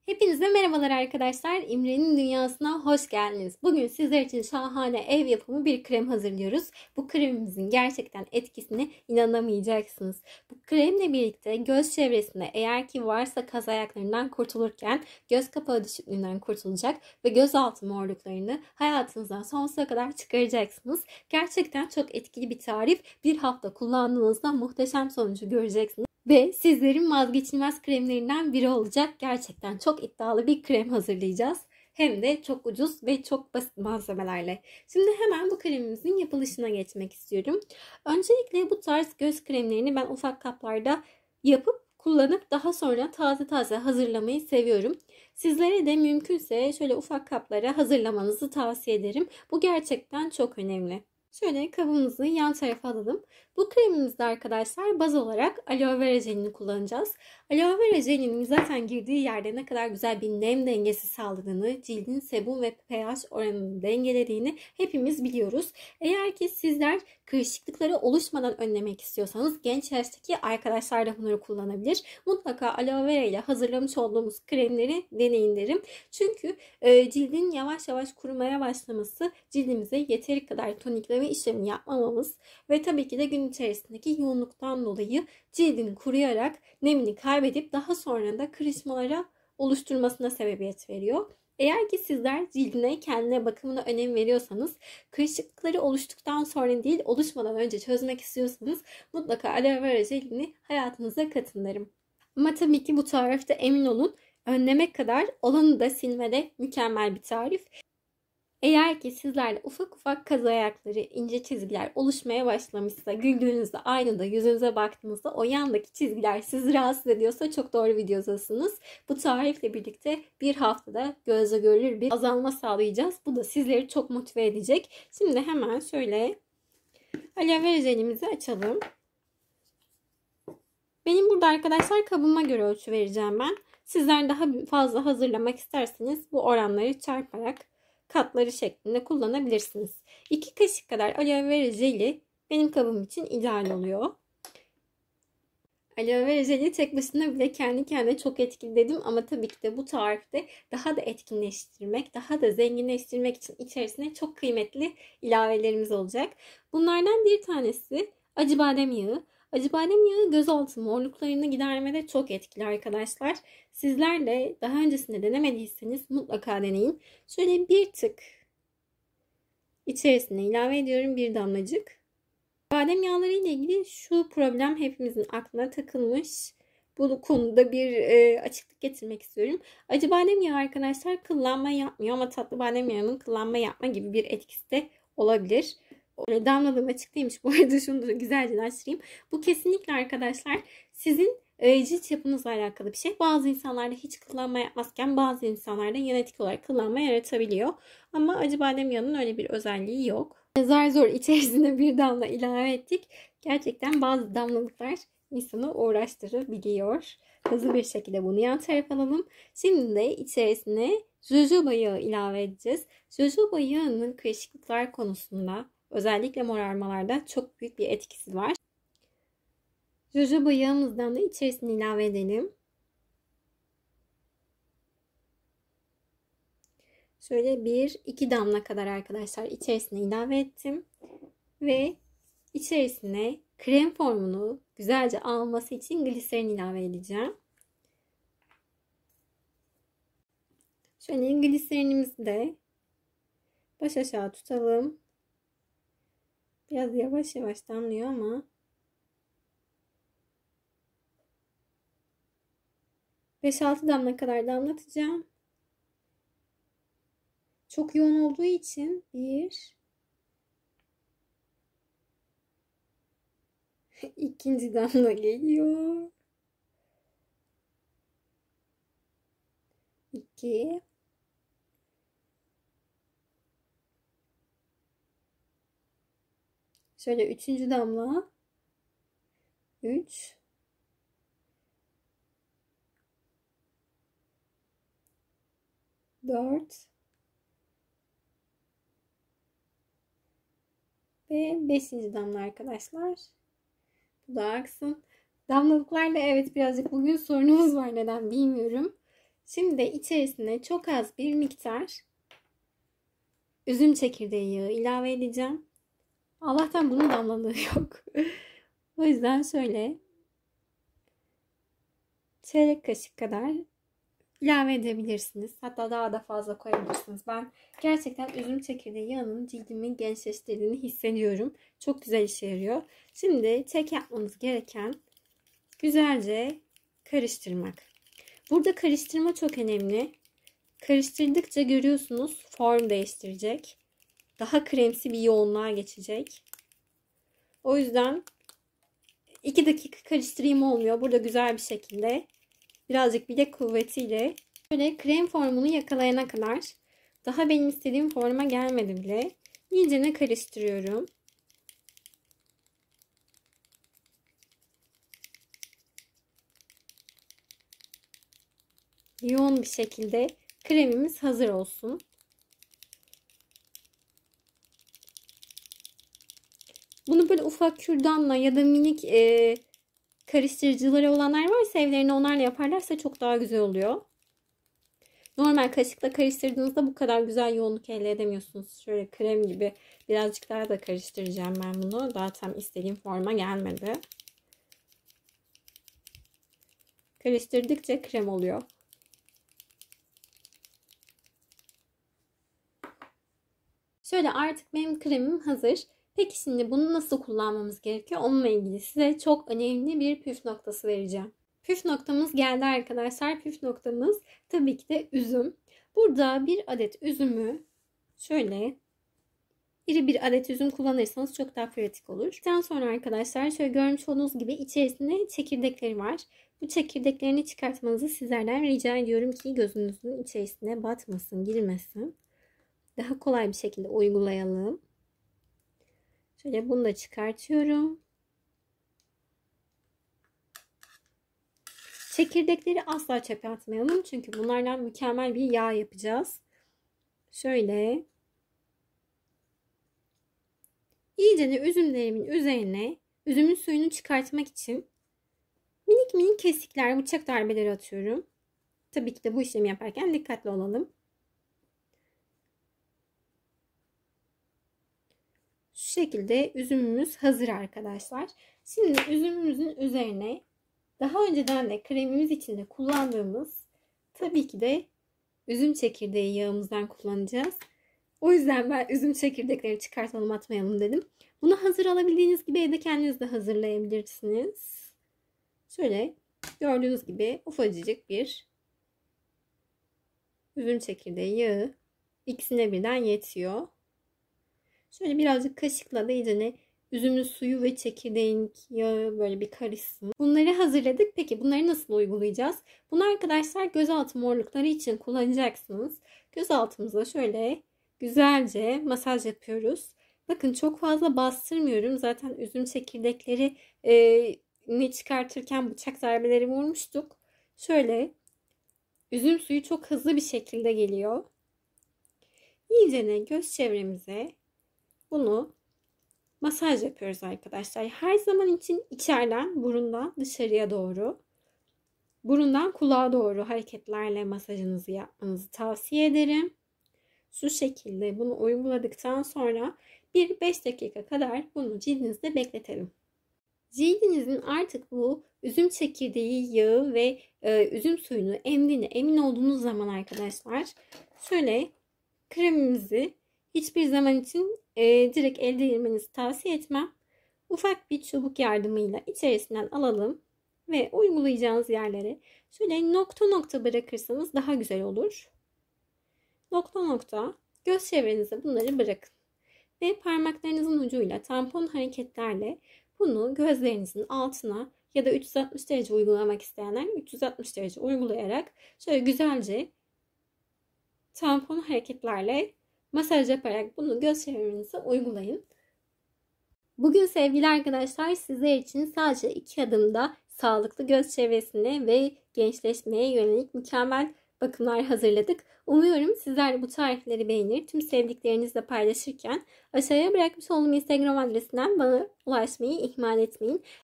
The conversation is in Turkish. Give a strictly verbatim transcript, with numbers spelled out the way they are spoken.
Hepinize merhabalar arkadaşlar. İmre'nin dünyasına hoş geldiniz. Bugün sizler için şahane ev yapımı bir krem hazırlıyoruz. Bu kremimizin gerçekten etkisine inanamayacaksınız. Bu kremle birlikte göz çevresinde eğer ki varsa kaz ayaklarından kurtulurken göz kapağı düşüklüğünden kurtulacak ve gözaltı morluklarını hayatınızdan sonsuza kadar çıkaracaksınız. Gerçekten çok etkili bir tarif. Bir hafta kullandığınızda muhteşem sonucu göreceksiniz. Ve sizlerin vazgeçilmez kremlerinden biri olacak. Gerçekten çok iddialı bir krem hazırlayacağız. Hem de çok ucuz ve çok basit malzemelerle. Şimdi hemen bu kremimizin yapılışına geçmek istiyorum. Öncelikle bu tarz göz kremlerini ben ufak kaplarda yapıp kullanıp daha sonra taze taze hazırlamayı seviyorum. Sizlere de mümkünse şöyle ufak kaplara hazırlamanızı tavsiye ederim. Bu gerçekten çok önemli. Şöyle kabımızı yan tarafa alalım. Bu kremimizde arkadaşlar baz olarak aloe vera jelini kullanacağız. Aloe vera jelinin zaten girdiği yerde ne kadar güzel bir nem dengesi sağladığını, cildin sebum ve pH oranını dengelediğini hepimiz biliyoruz. Eğer ki sizler kırışıklıkları oluşmadan önlemek istiyorsanız genç yaştaki arkadaşlar da bunları kullanabilir. Mutlaka aloe vera ile hazırlamış olduğumuz kremleri deneyin derim. Çünkü e, cildin yavaş yavaş kurumaya başlaması cildimize yeteri kadar tonikleme işlemini yapmamamız ve tabii ki de gün içerisindeki yoğunluktan dolayı cildin kuruyarak nemini kaybedip daha sonra da kırışmalara oluşturmasına sebebiyet veriyor. Eğer ki sizler cildine, kendine bakımına önem veriyorsanız, kırışıklıkları oluştuktan sonra değil oluşmadan önce çözmek istiyorsanız mutlaka aloe vera jelini hayatınıza katın derim. Ama tabii ki bu tarifte emin olun önlemek kadar olanı da silmede mükemmel bir tarif. Eğer ki sizlerde ufak ufak kaz ayakları, ince çizgiler oluşmaya başlamışsa, güldüğünüzde aynada yüzünüze baktığınızda o yandaki çizgiler sizi rahatsız ediyorsa çok doğru videodasınız. Bu tarifle birlikte bir haftada gözle görülür bir azalma sağlayacağız. Bu da sizleri çok motive edecek. Şimdi hemen şöyle aloe vera jelimizi açalım. Benim burada arkadaşlar kabıma göre ölçü vereceğim ben. Sizler daha fazla hazırlamak isterseniz bu oranları çarparak katları şeklinde kullanabilirsiniz. iki kaşık kadar aloe vera jeli benim kabım için ideal oluyor. Aloe vera jeli tek başına bile kendi kendine çok etkili dedim ama tabii ki de bu tarifte daha da etkinleştirmek, daha da zenginleştirmek için içerisine çok kıymetli ilavelerimiz olacak. Bunlardan bir tanesi acıbadem yağı. Acıbadem yağı gözaltı morluklarını gidermede çok etkili arkadaşlar. Sizler de daha öncesinde denemediyseniz mutlaka deneyin. Şöyle bir tık içerisine ilave ediyorum, bir damlacık. Badem yağları ile ilgili şu problem hepimizin aklına takılmış. Bu konuda bir e, açıklık getirmek istiyorum. Acı badem yağı arkadaşlar kıllanma yapmıyor ama tatlı badem yağının kıllanma yapma gibi bir etkisi de olabilir. Öyle damladığım açıklıymış. Bu arada şunu da güzelce açtırayım. Bu kesinlikle arkadaşlar sizin e, cilt yapınızla alakalı bir şey. Bazı insanlarda hiç kıllanma yapmazken bazı insanlarda genetik olarak kıllanma yaratabiliyor. Ama acı badem yağının öyle bir özelliği yok. Zar zor içerisine bir damla ilave ettik. Gerçekten bazı damlalıklar insanı uğraştırabiliyor. Hızlı bir şekilde bunu yan tarafa alalım. Şimdi de içerisine jojoba yağı ilave edeceğiz. Jojoba yağının kırışıklıklar konusunda özellikle morarmalarda çok büyük bir etkisi var. Jojoba yağımızdan da içerisine ilave edelim. Şöyle bir iki damla kadar arkadaşlar içerisine ilave ettim. Ve içerisine krem formunu güzelce alması için gliserin ilave edeceğim. Şöyle gliserinimizi de baş aşağı tutalım. Biraz yavaş yavaş damlıyor ama beş altı damla kadar damlatacağım. Çok yoğun olduğu için bir ikinci damla geliyor. iki Şöyle üçüncü damla. üç dört ve beşinci damla arkadaşlar. Bu da aksın. Damlalıklarla evet birazcık bugün sorunumuz var, neden bilmiyorum. Şimdi de içerisine çok az bir miktar üzüm çekirdeği yağı ilave edeceğim. Allah'tan bunun damlalığı yok. O yüzden şöyle çeyrek kaşık kadar ilave edebilirsiniz. Hatta daha da fazla koyabilirsiniz. Ben gerçekten üzüm çekirdeği yağının cildimi gençleştirdiğini hissediyorum. Çok güzel işe yarıyor. Şimdi tek yapmamız gereken güzelce karıştırmak. Burada karıştırma çok önemli. Karıştırdıkça görüyorsunuz form değiştirecek. Daha kremsi bir yoğunluğa geçecek. O yüzden iki dakika karıştırayım olmuyor. Burada güzel bir şekilde birazcık bile kuvvetiyle böyle krem formunu yakalayana kadar, daha benim istediğim forma gelmedi bile, iyicene karıştırıyorum. Yoğun bir şekilde kremimiz hazır olsun. Bunu böyle ufak kürdanla ya da minik e, karıştırıcıları olanlar varsa evlerine onlarla yaparlarsa çok daha güzel oluyor. Normal kaşıkla karıştırdığınızda bu kadar güzel yoğunluk elde edemiyorsunuz. Şöyle krem gibi birazcık daha da karıştıracağım ben bunu. Daha tam istediğim forma gelmedi. Karıştırdıkça krem oluyor. Şöyle artık benim kremim hazır. Peki şimdi bunu nasıl kullanmamız gerekiyor? Onunla ilgili size çok önemli bir püf noktası vereceğim. Püf noktamız geldi arkadaşlar. Püf noktamız tabii ki de üzüm. Burada bir adet üzümü şöyle iri bir adet üzüm kullanırsanız çok daha pratik olur. Daha sonra arkadaşlar şöyle görmüş olduğunuz gibi içerisinde çekirdekleri var. Bu çekirdeklerini çıkartmanızı sizlerden rica ediyorum ki gözünüzün içerisine batmasın, girmesin. Daha kolay bir şekilde uygulayalım. Şöyle bunu da çıkartıyorum. Çekirdekleri asla çöpe atmayalım. Çünkü bunlardan mükemmel bir yağ yapacağız. Şöyle iyicene üzümlerimin üzerine üzümün suyunu çıkartmak için minik minik kesikler, bıçak darbeleri atıyorum. Tabii ki de bu işlemi yaparken dikkatli olalım. Şu şekilde üzümümüz hazır arkadaşlar. Şimdi üzümümüzün üzerine daha önceden de kremimiz içinde kullandığımız tabii ki de üzüm çekirdeği yağımızdan kullanacağız. O yüzden ben üzüm çekirdekleri çıkartalım atmayalım dedim. Bunu hazır alabildiğiniz gibi evde kendiniz de hazırlayabilirsiniz. Şöyle gördüğünüz gibi ufacık bir üzüm çekirdeği yağı ikisine birden yetiyor. Şöyle birazcık kaşıkla da iyicene üzümün suyu ve çekirdeğin yağı böyle bir karışsın. Bunları hazırladık. Peki bunları nasıl uygulayacağız? Bunu arkadaşlar gözaltı morlukları için kullanacaksınız. Gözaltımıza şöyle güzelce masaj yapıyoruz. Bakın çok fazla bastırmıyorum. Zaten üzüm çekirdekleri e, ne çıkartırken bıçak darbeleri vurmuştuk. Şöyle üzüm suyu çok hızlı bir şekilde geliyor. İyicene göz çevremize bunu masaj yapıyoruz arkadaşlar. Her zaman için içeriden, burundan dışarıya doğru, burundan kulağa doğru hareketlerle masajınızı yapmanızı tavsiye ederim. Şu şekilde bunu uyguladıktan sonra bir beş dakika kadar bunu cildinizde bekletelim. Cildinizin artık bu üzüm çekirdeği yağı ve e, üzüm suyunu emdiğine emin olduğunuz zaman arkadaşlar şöyle kremimizi hiçbir zaman için e, direkt elde değirmenizi tavsiye etmem. Ufak bir çubuk yardımıyla içerisinden alalım ve uygulayacağınız yerlere şöyle nokta nokta bırakırsanız daha güzel olur. Nokta nokta göz çevrenize bunları bırakın. Ve parmaklarınızın ucuyla tampon hareketlerle bunu gözlerinizin altına ya da üç yüz altmış derece uygulamak isteyenler üç yüz altmış derece uygulayarak şöyle güzelce tampon hareketlerle masaj yaparak bunu göz çevrenize uygulayın. Bugün sevgili arkadaşlar sizler için sadece iki adımda sağlıklı göz çevresine ve gençleşmeye yönelik mükemmel bakımlar hazırladık. Umuyorum sizler de bu tarifleri beğenir, tüm sevdiklerinizle paylaşırken aşağıya bırakmış olduğum Instagram adresinden bana ulaşmayı ihmal etmeyin.